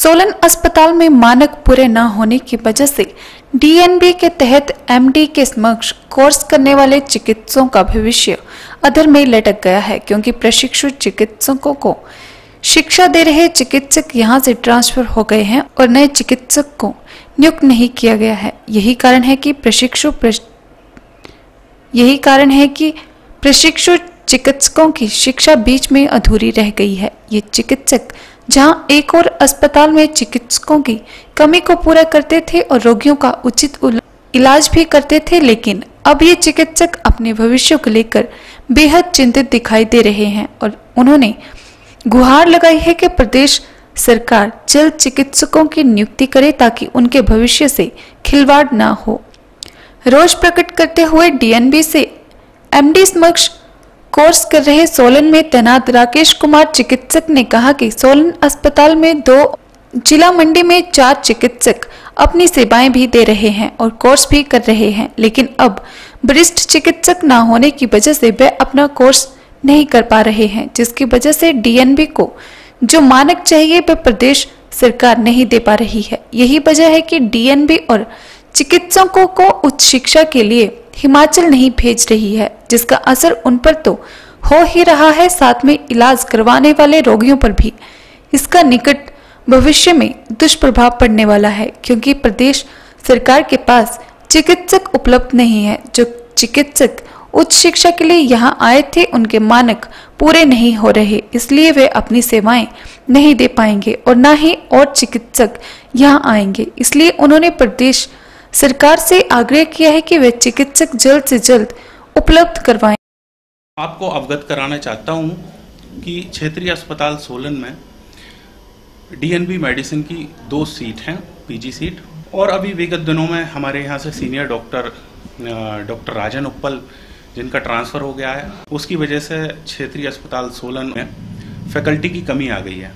सोलन अस्पताल में मानक पूरे न होने की वजह से डीएनबी के तहत एमडी के समक्ष कोर्स करने वाले चिकित्सकों का भविष्य अधर में लटक गया है, क्योंकि प्रशिक्षु चिकित्सकों को शिक्षा दे रहे चिकित्सक यहां से ट्रांसफर हो गए हैं और नए चिकित्सक को नियुक्त नहीं किया गया है। यही कारण है कि प्रशिक्षु चिकित्सकों की शिक्षा बीच में अधूरी रह गई है। ये चिकित्सक जहां एक और अस्पताल में चिकित्सकों की कमी को पूरा करते थे और रोगियों का उचित इलाज भी करते थे, लेकिन अब ये चिकित्सक अपने भविष्य को लेकर बेहद चिंतित दिखाई दे रहे हैं और उन्होंने गुहार लगाई है कि प्रदेश सरकार जल्द चिकित्सकों की नियुक्ति करे ताकि उनके भविष्य से खिलवाड़ न हो। रोष प्रकट करते हुए डीएनबी से एमडी समक्ष कोर्स कर रहे सोलन में तैनात राकेश कुमार चिकित्सक ने कहा कि सोलन अस्पताल में 2, जिला मंडी में 4 चिकित्सक अपनी सेवाएं भी दे रहे हैं और कोर्स भी कर रहे हैं, लेकिन अब वरिष्ठ चिकित्सक न होने की वजह से वे अपना कोर्स नहीं कर पा रहे हैं, जिसकी वजह से डीएनबी को जो मानक चाहिए वह प्रदेश सरकार नहीं दे पा रही है। यही वजह है कि डीएनबी और चिकित्सकों को उच्च शिक्षा के लिए हिमाचल नहीं भेज रही है, जिसका असर उन पर तो हो ही रहा है, साथ में इलाज करवाने वाले रोगियों पर भी इसका निकट भविष्य में दुष्प्रभाव पड़ने वाला है, क्योंकि प्रदेश सरकार के पास चिकित्सक उपलब्ध नहीं है। जो चिकित्सक उच्च शिक्षा के लिए यहां आए थे उनके मानक पूरे नहीं हो रहे, इसलिए वे अपनी सेवाएं नहीं दे पाएंगे और न ही और चिकित्सक यहां आएंगे। इसलिए उन्होंने प्रदेश सरकार से आग्रह किया है कि वे चिकित्सक जल्द से जल्द उपलब्ध करवाएं। आपको अवगत कराना चाहता हूं कि क्षेत्रीय अस्पताल सोलन में डीएनबी मेडिसिन की 2 सीट हैं, पीजी सीट, और अभी विगत दिनों में हमारे यहाँ से सीनियर डॉक्टर राजन उप्पल जिनका ट्रांसफ़र हो गया है, उसकी वजह से क्षेत्रीय अस्पताल सोलन में फैकल्टी की कमी आ गई है।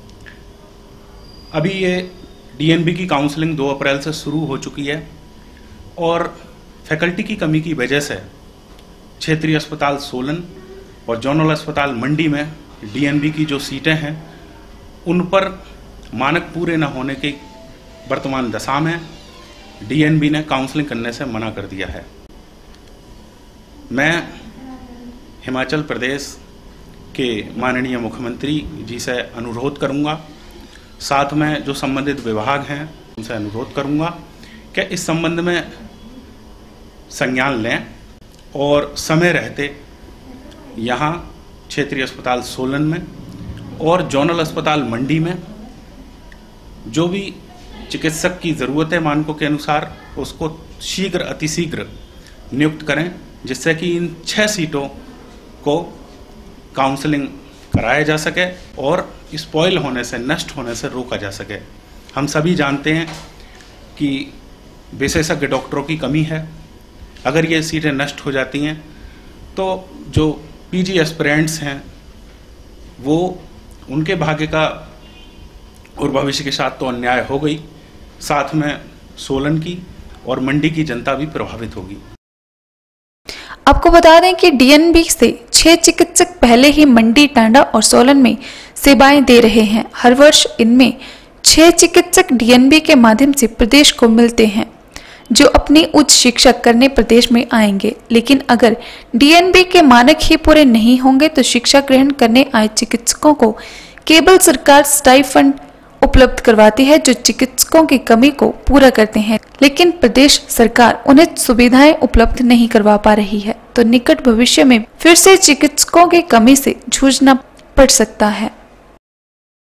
अभी ये डीएनबी की काउंसलिंग 2 अप्रैल से शुरू हो चुकी है और फैकल्टी की कमी की वजह से क्षेत्रीय अस्पताल सोलन और जोनल अस्पताल मंडी में डीएनबी की जो सीटें हैं उन पर मानक पूरे न होने की वर्तमान दशा में डीएनबी ने काउंसलिंग करने से मना कर दिया है। मैं हिमाचल प्रदेश के माननीय मुख्यमंत्री जी से अनुरोध करूंगा, साथ में जो संबंधित विभाग हैं उनसे अनुरोध करूंगा कि इस संबंध में संज्ञान लें और समय रहते यहाँ क्षेत्रीय अस्पताल सोलन में और जोनल अस्पताल मंडी में जो भी चिकित्सक की ज़रूरत है मानकों के अनुसार उसको शीघ्र अतिशीघ्र नियुक्त करें, जिससे कि इन 6 सीटों को काउंसलिंग कराया जा सके और स्पॉइल होने से, नष्ट होने से रोका जा सके। हम सभी जानते हैं कि विशेषज्ञ डॉक्टरों की कमी है। अगर ये सीटें नष्ट हो जाती हैं तो जो पीजी एस्पिरेंट्स हैं वो उनके भाग्य का और भविष्य के साथ तो अन्याय हो गई, साथ में सोलन की और मंडी की जनता भी प्रभावित होगी। आपको बता दें कि डीएनबी से 6 चिकित्सक पहले ही मंडी, टांडा और सोलन में सेवाएं दे रहे हैं। हर वर्ष इनमें 6 चिकित्सक डीएनबी के माध्यम से प्रदेश को मिलते हैं, जो अपनी उच्च शिक्षा करने प्रदेश में आएंगे। लेकिन अगर डीएनबी के मानक ही पूरे नहीं होंगे तो शिक्षा ग्रहण करने आए चिकित्सकों को केवल सरकार स्टाइफंड उपलब्ध करवाती है, जो चिकित्सकों की कमी को पूरा करते हैं, लेकिन प्रदेश सरकार उन्हें सुविधाएं उपलब्ध नहीं करवा पा रही है। तो निकट भविष्य में फिर से चिकित्सकों की कमी से जूझना पड़ सकता है।